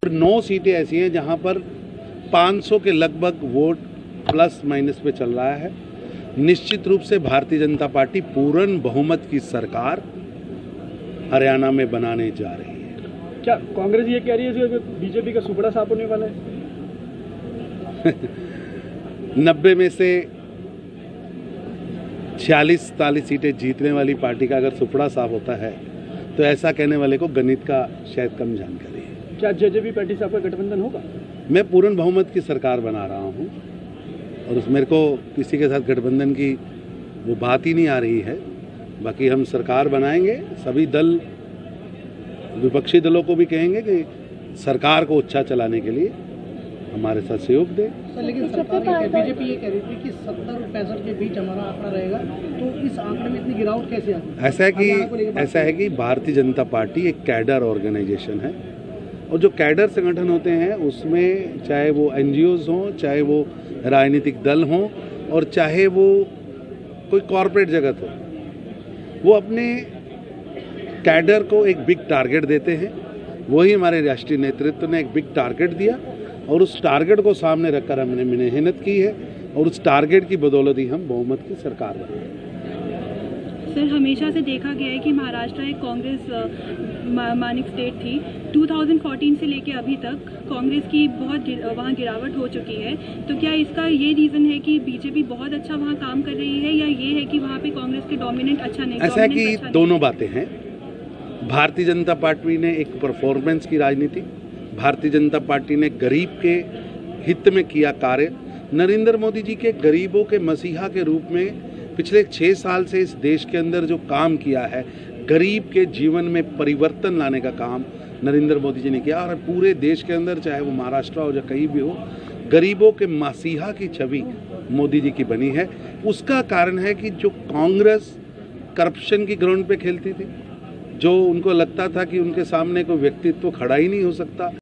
9 सीटें ऐसी हैं जहां पर 500 के लगभग वोट प्लस माइनस पे चल रहा है। निश्चित रूप से भारतीय जनता पार्टी पूर्ण बहुमत की सरकार हरियाणा में बनाने जा रही है। क्या कांग्रेस ये कह रही है कि बीजेपी का सुपड़ा साफ होने वाला है? 90 में से 46-47 सीटें जीतने वाली पार्टी का अगर सुपड़ा साफ होता है तो ऐसा कहने वाले को गणित का शायद कम जानकारी है। क्या जेजेपी पार्टी से आपका गठबंधन होगा? मैं पूर्ण बहुमत की सरकार बना रहा हूं और उस मेरे को किसी के साथ गठबंधन की वो बात ही नहीं आ रही है। बाकी हम सरकार बनाएंगे, सभी दल विपक्षी दलों को भी कहेंगे कि सरकार को अच्छा चलाने के लिए हमारे साथ सहयोग दें। लेकिन सरकार बीजेपी ये कह रही थी कि 70 और 65 के बीच हमारा आंकड़ा रहेगा, तो इस आंकड़े में इतनी गिरावट कैसे आई? ऐसा है कि भारतीय जनता पार्टी एक कैडर ऑर्गेनाइजेशन है और जो कैडर संगठन होते हैं उसमें चाहे वो एनजीओज हों, चाहे वो राजनीतिक दल हों और चाहे वो कोई कॉरपोरेट जगत हो, वो अपने कैडर को एक बिग टारगेट देते हैं। वही हमारे राष्ट्रीय नेतृत्व ने एक बिग टारगेट दिया और उस टारगेट को सामने रखकर हमने मेहनत की है और उस टारगेट की बदौलत ही हम बहुमत की सरकार बने। सर, हमेशा से देखा गया है कि महाराष्ट्र एक कांग्रेस मानिक स्टेट थी। 2014 से लेके अभी तक कांग्रेस की बहुत वहाँ गिरावट हो चुकी है, तो क्या इसका ये रीज़न है कि बीजेपी बहुत अच्छा वहाँ काम कर रही है या ये है कि वहाँ पे कांग्रेस के डोमिनेंट अच्छा नहीं? ऐसा है कि दोनों बातें हैं। भारतीय जनता पार्टी ने एक परफॉर्मेंस की राजनीति, भारतीय जनता पार्टी ने गरीब के हित में किया कार्य। नरेंद्र मोदी जी के गरीबों के मसीहा के रूप में पिछले 6 साल से इस देश के अंदर जो काम किया है, गरीब के जीवन में परिवर्तन लाने का काम नरेंद्र मोदी जी ने किया और पूरे देश के अंदर, चाहे वो महाराष्ट्र हो या कहीं भी हो, गरीबों के मसीहा की छवि मोदी जी की बनी है। उसका कारण है कि जो कांग्रेस करप्शन की ग्राउंड पे खेलती थी, जो उनको लगता था कि उनके सामने कोई व्यक्तित्व खड़ा ही नहीं हो सकता,